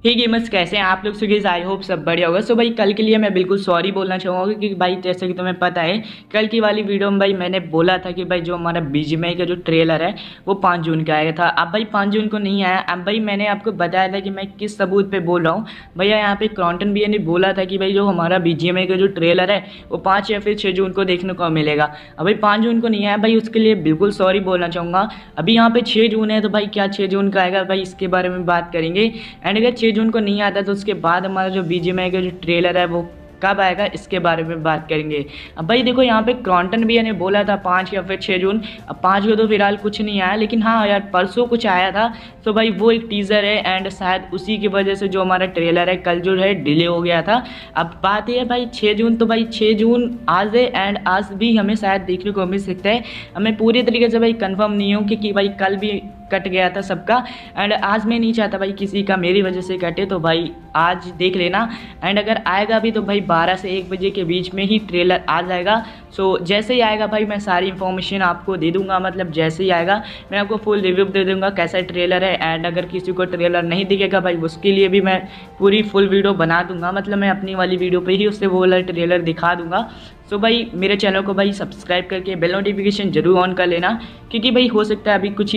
हे gamers, कैसे हैं आप लोग? सो गाइस आई होप सब बढ़िया होगा। सो भाई कल के लिए मैं बिल्कुल सॉरी बोलना चाहूँगा क्योंकि भाई जैसे कि तुम्हें पता है कल की वाली वीडियो में भाई मैंने बोला था कि भाई जो हमारा बीजीएमआई का जो ट्रेलर है वो 5 जून का आया था। अब भाई 5 जून को नहीं आया। अब भाई मैंने आपको बताया था कि मैं किस सबूत पे बोल रहा हूँ। भैया यहाँ पे क्रॉन्टन भैया ने बोला था कि भाई जो हमारा बीजीएमआई का जो ट्रेलर है वो 5 या फिर 6 जून को देखने को मिलेगा। अब भाई 5 जून को नहीं आया भाई, उसके लिए बिल्कुल सॉरी बोलना चाहूँगा। अभी यहाँ पे 6 जून है तो भाई क्या 6 जून का आएगा भाई, इसके बारे में बात करेंगे। एंड अगर 6 जून को नहीं आता तो उसके बाद हमारा जो बीजीएमआई का जो ट्रेलर है वो कब आएगा इसके बारे में बात करेंगे। अब भाई देखो यहाँ पे क्रॉन्टन भैया ने बोला था 5 या फिर 6 जून। अब 5 को तो फिलहाल कुछ नहीं आया, लेकिन हाँ यार परसों कुछ आया था। तो भाई वो एक टीज़र है एंड शायद उसी की वजह से जो हमारा ट्रेलर है कल जो है डिले हो गया था। अब बात यह है भाई 6 जून, तो भाई 6 जून आज है एंड आज भी हमें शायद देखने को मिल सकता है। हमें पूरी तरीके से भाई कंफर्म नहीं हो क्योंकि भाई कल भी कट गया था सबका एंड आज मैं नहीं चाहता भाई किसी का मेरी वजह से कटे, तो भाई आज देख लेना। एंड अगर आएगा भी तो भाई 12 से 1 बजे के बीच में ही ट्रेलर आ जाएगा। सो जैसे ही आएगा भाई मैं सारी इन्फॉर्मेशन आपको दे दूंगा, मतलब जैसे ही आएगा मैं आपको फुल रिव्यू दे दूंगा कैसा ट्रेलर है। एंड अगर किसी को ट्रेलर नहीं दिखेगा भाई उसके लिए भी मैं पूरी फुल वीडियो बना दूंगा, मतलब मैं अपनी वाली वीडियो पे ही उससे वो वाला ट्रेलर दिखा दूंगा। सो भाई मेरे चैनल को भाई सब्सक्राइब करके बेल नोटिफिकेशन जरूर ऑन कर लेना क्योंकि भाई हो सकता है अभी कुछ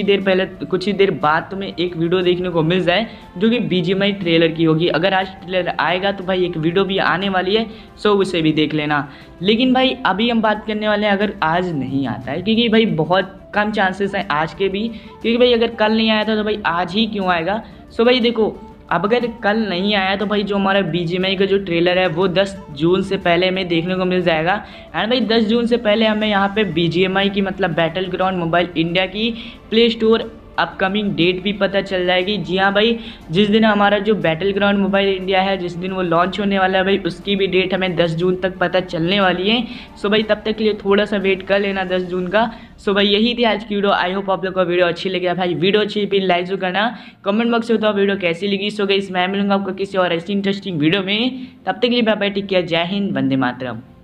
ही देर बाद तुम्हें एक वीडियो देखने को मिल जाए जो कि बीजीएमआई ट्रेलर की होगी। अगर आज ट्रेलर आएगा तो भाई एक वीडियो भी आने वाली है, सो उसे भी देख लेना। लेकिन भाई अभी हम बात करने वाले हैं अगर आज नहीं आता है, क्योंकि भाई बहुत कम चांसेस हैं आज के भी, क्योंकि भाई अगर कल नहीं आया था तो भाई आज ही क्यों आएगा। सो भाई देखो अब अगर कल नहीं आया तो भाई जो हमारा बीजीएमआई का जो ट्रेलर है वो 10 जून से पहले हमें देखने को मिल जाएगा। एंड भाई 10 जून से पहले हमें यहाँ पे बीजीएमआई की मतलब बैटल ग्राउंड मोबाइल इंडिया की प्ले स्टोर अपकमिंग डेट भी पता चल जाएगी। जी हाँ भाई, जिस दिन हमारा जो बैटल ग्राउंड मोबाइल इंडिया है जिस दिन वो लॉन्च होने वाला है भाई उसकी भी डेट हमें 10 जून तक पता चलने वाली है। सो भाई तब तक के लिए थोड़ा सा वेट कर लेना 10 जून का। सो भाई यही थी आज की वीडियो। आई होप आप लोग को वीडियो अच्छी लगी। भाई वीडियो अच्छी फिर लाइक जो करना, कमेंट बॉक्स में बताओ वीडियो कैसी लगी। सो गाइस मैं मिलूंगा आपको किसी और ऐसी इंटरेस्टिंग वीडियो में, तब तक के लिए बाय बाय, टेक केयर, जय हिंद, वंदे मातरम।